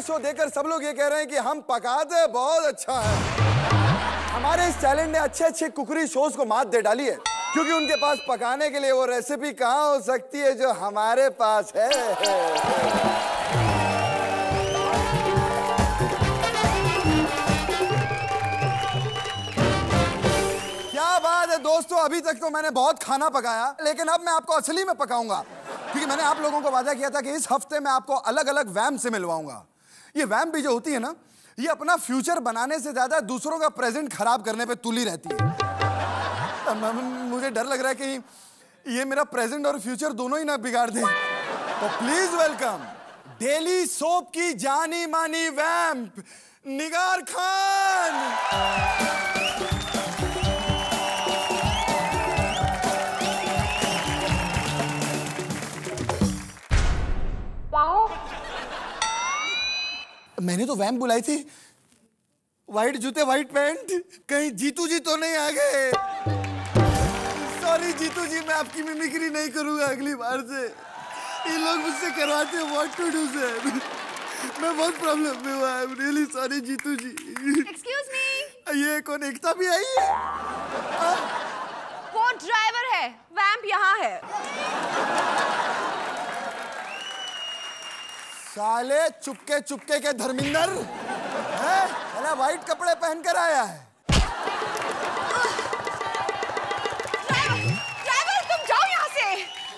Show देखकर सब लोग ये कह रहे हैं कि हम पकाते बहुत अच्छा है। हमारे इस चैलेंज ने अच्छे अच्छे कुकरी शोज को मात दे डाली है, क्योंकि उनके पास पकाने के लिए वो रेसिपी कहाँ हो सकती है जो हमारे पास है। क्या बात है दोस्तों, अभी तक तो मैंने बहुत खाना पकाया, लेकिन अब मैं आपको असली में पकाऊंगा, क्योंकि मैंने आप लोगों को वादा किया था कि इस हफ्ते मैं आपको अलग अलग वैम्प से मिलवाऊंगा। ये वैम्प भी जो होती है ना, ये अपना फ्यूचर बनाने से ज्यादा दूसरों का प्रेजेंट खराब करने पे तुली रहती है। मुझे डर लग रहा है कि ये मेरा प्रेजेंट और फ्यूचर दोनों ही ना बिगाड़ दे। तो प्लीज वेलकम डेली सोप की जानी मानी वैम्प निगार खान। मैंने तो वैम्प बुलाई थी, व्हाइट जूते व्हाइट पैंट, कहीं जीतू जी तो नहीं आ गए। सॉरी जीतू जी, मैं आपकी मिमिक्री नहीं करूंगा अगली बार से। ये लोग मुझसे करवाते हैं व्हाट टू डू सर। मैं बहुत प्रॉब्लम में हुआ, I am really sorry Jeetu ji. Excuse me, ये कौन, एकता भी आई है? वो ड्राइवर है, वैम्प यहाँ है। साले चुपके चुपके के धर्मिंदर है, व्हाइट कपड़े पहनकर आया है। ड्राइवर तुम जाओ यहाँ से।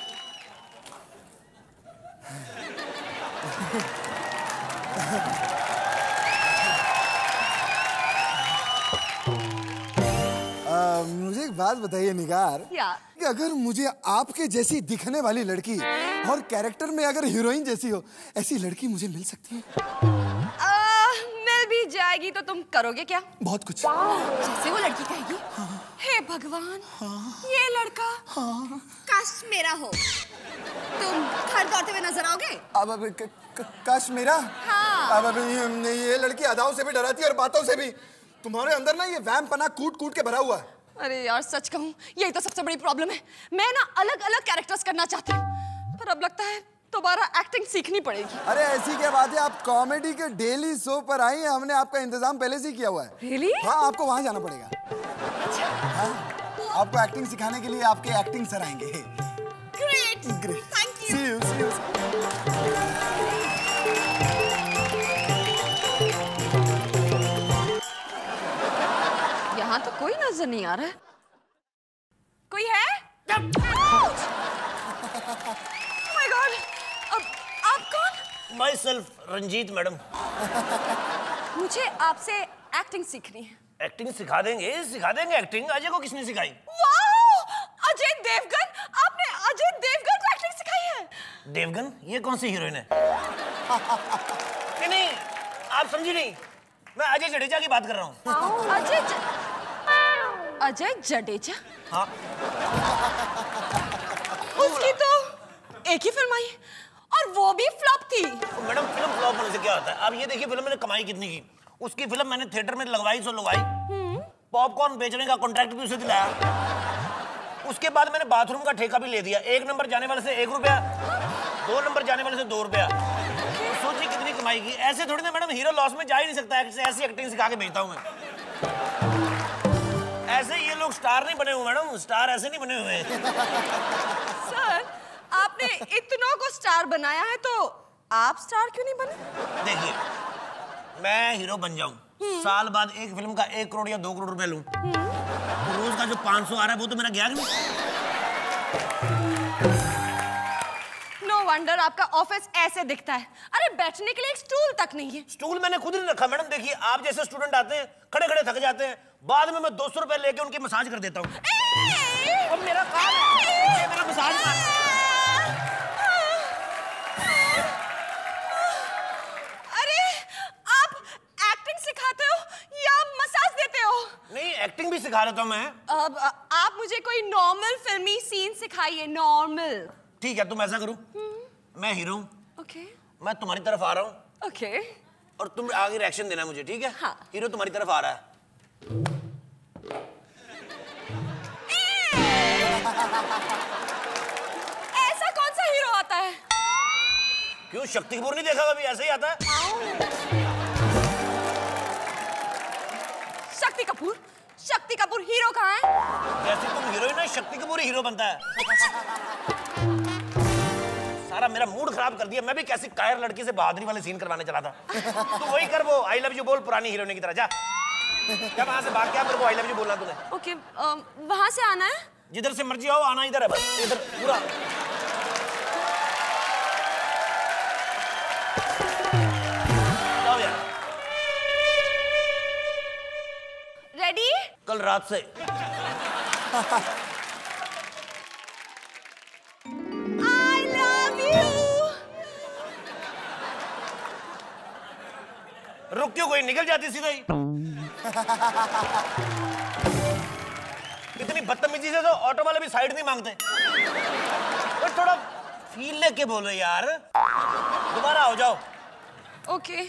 मुझे एक बात बताइए निगार, कि अगर मुझे आपके जैसी दिखने वाली लड़की और कैरेक्टर में अगर हीरोइन जैसी हो, ऐसी लड़की मुझे मिल सकती है? मिल भी जाएगी तो तुम करोगे क्या? बहुत कुछ। जैसे वो लड़की कहेगी। हाँ। हे भगवान, हाँ। ये लड़का हाँ। काश मेरा हो। तुम घर दौड़ते हुए नजर आओगे? अब काश मेरा? हाँ। अब ये लड़की अदाओं से भी डराती है और बातों से भी। तुम्हारे अंदर ना ये वैम्प पना कूट कूट के भरा हुआ है। अरे यार सच कहूँ, यही तो सबसे बड़ी प्रॉब्लम है। मैं ना अलग अलग कैरेक्टर्स करना चाहती हूँ, पर अब लगता है दोबारा एक्टिंग सीखनी पड़ेगी। अरे ऐसी क्या बात है, आप कॉमेडी के डेली शो पर आई हैं, हमने आपका इंतजाम पहले से ही किया हुआ है। Really? हाँ, आपको वहाँ जाना पड़ेगा। हाँ, आपको एक्टिंग सिखाने के लिए आपके एक्टिंग सर आएंगे। Great. Thank you. See you. यहाँ तो कोई नजर नहीं आ रहा है। कोई है? My God. अब आप कौन? Myself, Ranjeet madam. मुझे आपसे एक्टिंग सीखनी है। एक्टिंग सिखा देंगे एक्टिंग। अजय को किसने सिखाई? वाओ! अजय देवगन! आपने अजय देवगन को एक्टिंग सिखाई है? देवगन? ये कौन सी हीरोइन है? नहीं, आप समझी नहीं। मैं अजय जडेजा की बात कर रहा हूँ। अजय जडेजा? हाँ। उसकी तो एक ही फिल्म आई और वो भी फ्लॉप थी। तो मैडम फिल्म फ्लॉप होने से क्या होता है? आप ये देखिए फिल्म मैंने कमाई कितनी की। उसकी फिल्म मैंने थिएटर में लगवाई सो लगवाई। पॉपकॉर्न बेचने का कॉन्ट्रैक्ट भी उसे दिलाया। उसके बाद मैंने बाथरूम का ठेका भी ले दिया। 1 नंबर जाने वाले से 1 रुपया, 2 नंबर जाने वाले से 2 रुपया। सोचिए कितनी कमाई की। ऐसे थोड़ी ना मैडम हीरो लॉस में जा ही नहीं सकता। ऐसी एक्टिंग सिखा के भेजता हूँ मैं। ऐसे ये लोग स्टार नहीं बने हुए मैडम, स्टार ऐसे नहीं बने हुए। सर, आपने इतनों को स्टार बनाया है तो आप स्टार क्यों नहीं बने? देखिए, मैं हीरो बन जाऊं, साल बाद एक फिल्म का 1 करोड़ या 2 करोड़ रुपए लूं, रोज का जो 500 आ रहा है वो तो मेरा गया नहीं। नो वंडर आपका ऑफिस ऐसे दिखता है। अरे बैठने के लिए एक स्टूल तक नहीं है। स्टूल मैंने खुद नहीं रखा मैडम। देखिए, आप जैसे स्टूडेंट आते हैं, खड़े खड़े थक जाते हैं, बाद में मैं 200 रुपए लेके उनकी मसाज कर देता हूँ। अब मेरा काम है, मेरा मसाज का। अरे आप एक्टिंग सिखाते हो या मसाज देते हो? नहीं, एक्टिंग भी सिखा देता हूँ मैं। अब आप मुझे कोई नॉर्मल फिल्मी सीन सिखाइए। नॉर्मल। ठीक है, तुम ऐसा करो, मैं हीरो हूँ, ओके, मैं तुम्हारी तरफ आ रहा हूँ, ओके, और तुम आगे रिएक्शन देना मुझे, ठीक है? हाँ। हीरो तुम्हारी तरफ आ रहा है। ऐसा कौन सा हीरो आता है? क्यों शक्ति कपूर नहीं देखा कभी? ऐसे ही आता है। शक्ति कपूर हीरो कहाँ है? जैसे तुम हीरोइन है, शक्ति कपूर हीरो बनता है। सारा मेरा मूड खराब कर दिया। मैं भी कैसी कायर लड़की से बहादुरी वाले सीन करवाने चला था। तू वही कर, वो आई लव यू बोल पुरानी हीरोइन की तरह। जा वहां से भाग के मेरे को आई लव यू बोलना तूने। ओके, वहां से आना है? जिधर से मर्जी आओ, आना इधर है बस, इधर पूरा। जाओ यार। रेडी? कल रात से। I love you। रुक क्यों, कोई निकल जाती सीधा ही। इतनी बदतमीजी से तो ऑटो वाले भी साइड नहीं मांगते। और थोड़ा फील लेके बोलो यार। दोबारा आओ, जाओ। ओके।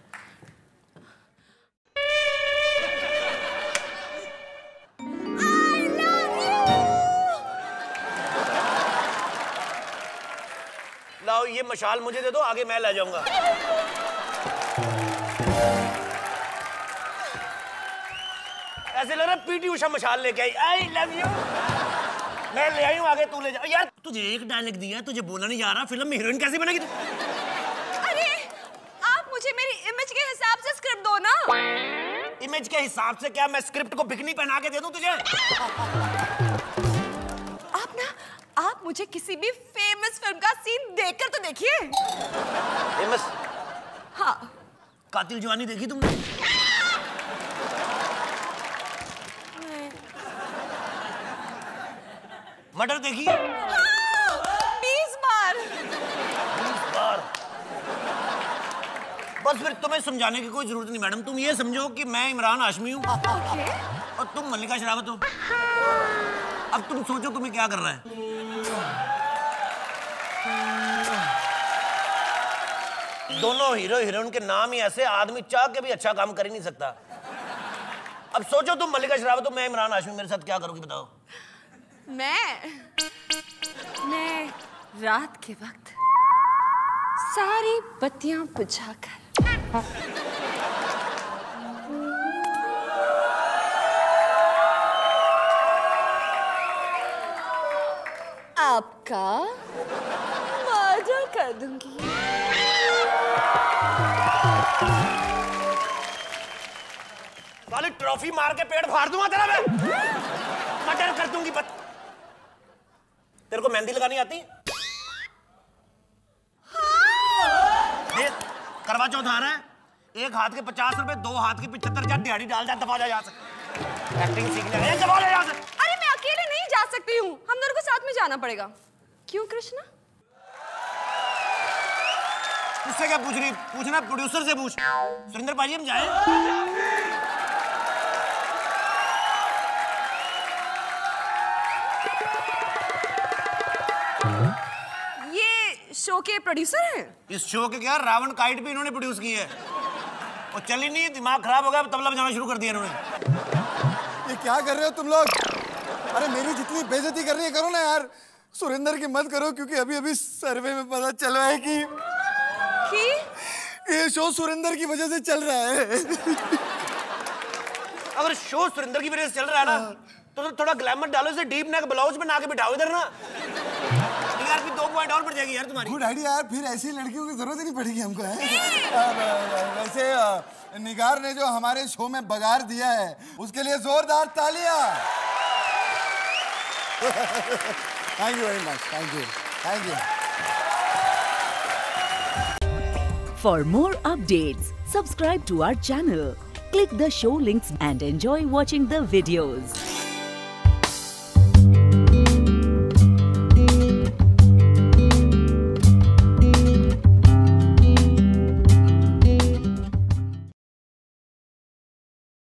I love you। लाओ ये मशाल मुझे दे दो, आगे मैं ले जाऊंगा। ऐसे लग रहा है पीटी उषा मशाल लेके आई। I love you. मैं ले आई हूँ, आगे तू ले जा। यार तुझे एक डायलॉग दिया, तुझे बोलना नहीं जा रहा। फिल्म में हीरोइन कैसे बनेगी तू? अरे आप मुझे मेरी इमेज के हिसाब से स्क्रिप्ट दो ना। इमेज के हिसाब से क्या मैं स्क्रिप्ट को बिकनी पहना के दे दूं तुझे? आप मुझे किसी भी फेमस फिल्म का सीन देखकर तो देखिए। फेमस? हाँ। कातिल जवानी देखी तुमने? मर्डर देखी? 20 बार। 20 बार। बस फिर तुम्हें समझाने की कोई जरूरत नहीं मैडम। तुम ये समझो कि मैं इमरान हाशमी हूँ और तुम मल्लिका शेरावत हो। अब तुम सोचो तुम्हें क्या करना है। दोनों हीरो हीरोइन के नाम ही ऐसे, आदमी चाह के भी अच्छा काम कर ही नहीं सकता। अब सोचो तुम मल्लिका शेरावत हो, मैं इमरान हाशमी, मेरे साथ क्या करोगी बताओ? मैं रात के वक्त सारी बत्तियां बुझाकर आपका मर्डर कर दूंगी। साली ट्रॉफी मार के पेड़ फाड़ दूंगा तेरा मैं। मर्डर कर दूंगी। तेरे को मेहंदी लगानी आती? हाँ। करवा चौथ आ रहा है, एक हाथ के 50 रुपए, दो हाथ के 75, जा दिहाड़ी डाल, जा दफा जा यहाँ से। एक्टिंग सीखने गए, दफा जा यहाँ से। अरे मैं अकेले नहीं जा सकती हूँ, हम दोनों को साथ में जाना पड़ेगा। क्यों कृष्णा? उससे क्या पूछ रही? पूछना प्रोड्यूसर से पूछ। सुरेंद्र भाई हम जाएं? शो के प्रोड्यूसर हैं? इस शो के क्या, रावण काइट भी इन्होंने प्रोड्यूस की है। और चल ही नहीं, दिमाग खराब हो गया, तबला बजाना शुरू कर दिया इन्होंने। ये क्या कर रहे हो तुम लोग? अरे मेरी जितनी बेइज्जती करनी है करो ना यार। सुरेंद्र की मत करो, क्योंकि अभी अभी सर्वे में पता चला है कि ये शो सुरेंद्र की वजह से चल रहा है। अगर शो सुरेंद्र की वजह से चल रहा है ना, तो थोड़ा ग्लैमर डालो, इसे डीप नेक ब्लाउज बना के बिठाओ इधर ना। यार फिर 2 पॉइंट और बढ़ जाएगी यार तुम्हारी। गुड आइडिया यार, फिर ऐसी लड़कियों की जरूरत ही नहीं पड़ेगी हमको है। वैसे निगार ने जो हमारे शो में बगार दिया है, उसके लिए जोरदार तालियां। Thank you very much. Thank you, thank you. For more updates, subscribe to our channel, click the show links and enjoy watching the videos.